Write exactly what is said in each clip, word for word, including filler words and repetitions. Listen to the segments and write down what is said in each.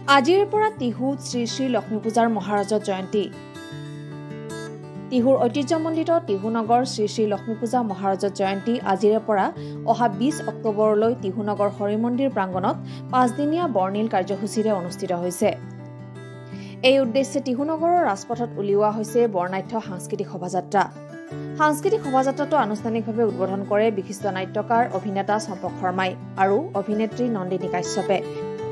আজিৰ পৰা টিহুত শ্ৰী শ্ৰী লক্ষ্মী পূজাৰ মহাৰাজৰ জয়ন্তী। টিহুৰ ঐতিহ্যমণ্ডিত টিহুনগৰ শ্ৰী শ্ৰী লক্ষ্মী পূজা মহাৰাজৰ জয়ন্তী আজিৰ পৰা অহা বিশ অক্টোবৰলৈ টিহুনগৰ হৰি মন্দিৰ প্ৰাংগণত পাঁচদিনীয়া বৰ্ণিল কাৰ্যসূচীৰে অনুষ্ঠিত হৈছে। এই উদ্দেশ্যে টিহুনগৰৰ ৰাজপথত উলিওৱা হৈছে বৰ্ণাঢ্য সাংস্কৃতিক শোভাযাত্ৰা। সাংস্কৃতিক শোভাযাত্ৰাটো আনুষ্ঠানিকভাৱে উদ্বোধন কৰে বিশিষ্ট নাট্যকাৰ অভিনেতা চম্পক শৰ্মাই আৰু অভিনেত্ৰী নন্দিনী কাশ্যপে।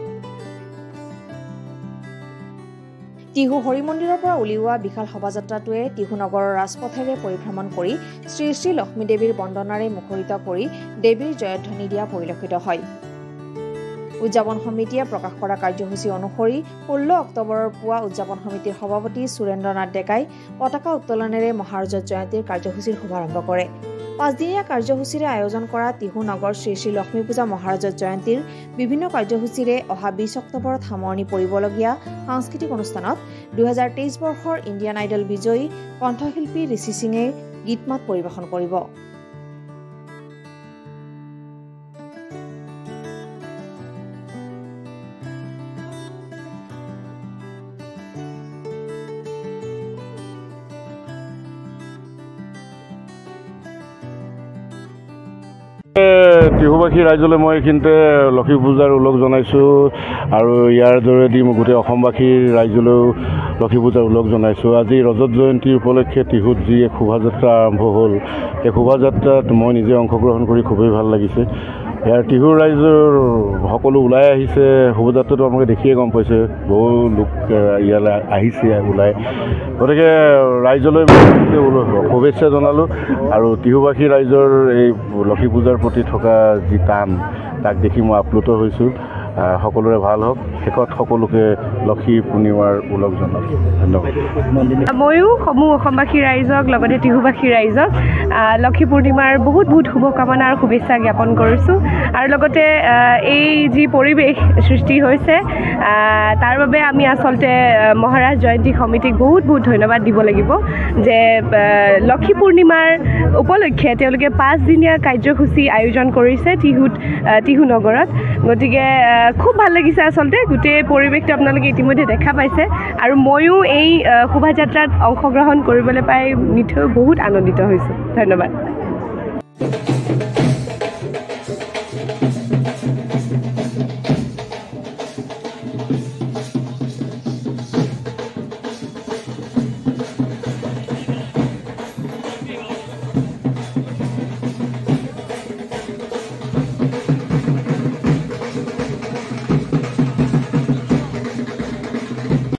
টিহু হৰি মন্দিৰৰ পৰা উলিওৱা বিশাল শোভাযাত্ৰাটোৱে টিহুনগৰৰ ৰাজপথেৰে পৰিভ্ৰমণ কৰি শ্ৰী শ্ৰী লক্ষ্মী দেৱীৰ বন্দনাৰে মুখৰিত কৰি দেৱীৰ জয়ধ্বনি দিয়া পৰিলক্ষিত হয়। উদযাপন সমিতিয়ে প্ৰকাশ কৰা কাৰ্যসূচী অনুসৰি ষোল্ল অক্টোবৰৰ পুৱা উদযাপন সমিতিৰ সভাপতি সুৰেন্দ্ৰ নাথ ডেকাই পতাকা উত্তোলনেৰে মহাৰাজৰ জয়ন্তীৰ কাৰ্যসূচীৰ শুভাৰম্ভ কৰে। পাঁচদিনীয়া কাৰ্যসূচীৰে আয়োজন কৰা টিহু নগৰ শ্ৰী শ্ৰী লক্ষ্মী পূজা মহাৰাজৰ জয়ন্তীৰ বিভিন্ন কাৰ্যসূচীৰে অহা বিশ অক্টোবৰত সামৰণি পৰিবলগীয়া সাংস্কৃতিক অনুষ্ঠানত দুহেজাৰ তেইছ বৰ্ষৰ ইণ্ডিয়ান আইডল বিজয়ী কণ্ঠশিল্পী ঋষি সিঙে গীত মাত পৰিৱেশন কৰিব। টিহুবাসী ৰাইজলৈ মই এইখিনিতে লক্ষ্মী পূজাৰ ওলগ জনাইছোঁ আৰু ইয়াৰ দৰেদি মই গোটেই অসমবাসীৰ ৰাইজলৈও লক্ষ্মী পূজাৰ ওলগ জনাইছোঁ। আজি ৰজত জয়ন্তী উপলক্ষে টিহুত যি এক শোভাযাত্ৰা আৰম্ভ হ'ল, এই শোভাযাত্ৰাত মই নিজে অংশগ্ৰহণ কৰি খুবেই ভাল লাগিছে। ইয়াৰ টিহুৰ ৰাইজৰ সকলো ওলাই আহিছে। শোভাযাত্ৰাটো আপোনালোকে দেখিয়ে গম পাইছে, বহু লোক ইয়ালৈ আহিছে ওলাই। গতিকে ৰাইজলৈ শুভেচ্ছা জনালোঁ আৰু টিহুবাসী ৰাইজৰ এই লক্ষ্মী পূজাৰ প্ৰতি থকা যি টান তাক দেখি মই আপ্লুত হৈছোঁ। সকলোৰে ভাল হওক। শেষত সকলোকে লক্ষ্মী পূৰ্ণিমাৰ ওলগ জনালোঁ। ধন্যবাদ। ময়ো সমূহ অসমবাসী ৰাইজক লগতে টিহুবাসী ৰাইজক লক্ষ্মী পূৰ্ণিমাৰ বহুত বহুত শুভকামনা আৰু শুভেচ্ছা জ্ঞাপন কৰিছোঁ। আৰু লগতে এই যি পৰিৱেশ সৃষ্টি হৈছে তাৰ বাবে আমি আচলতে মহাৰাজ জয়ন্তী সমিতিক বহুত বহুত ধন্যবাদ দিব লাগিব যে লক্ষ্মী পূৰ্ণিমাৰ উপলক্ষে তেওঁলোকে পাঁচদিনীয়া কাৰ্যসূচী আয়োজন কৰিছে টিহুত টিহু নগৰত। গতিকে খুব ভাল লাগিছে। আচলতে গোটেই পৰিৱেশটো আপোনালোকে ইতিমধ্যে দেখা পাইছে আৰু ময়ো এই শোভাযাত্ৰাত অংশগ্ৰহণ কৰিবলৈ পাই নিশ্চয় বহুত আনন্দিত হৈছোঁ। ধন্যবাদ।